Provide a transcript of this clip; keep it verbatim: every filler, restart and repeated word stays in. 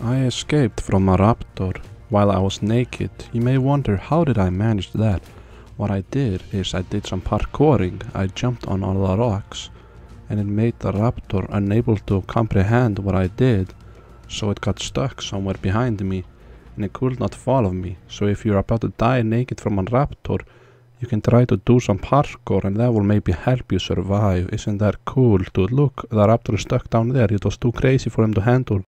I escaped from a raptor while I was naked. You may wonder, how did I manage that? What I did is I did some parkouring. I jumped on all the rocks and it made the raptor unable to comprehend what I did, so it got stuck somewhere behind me and it could not follow me. So if you're about to die naked from a raptor, you can try to do some parkour and that will maybe help you survive. Isn't that cool, dude? Look, the raptor is stuck down there. It was too crazy for him to handle.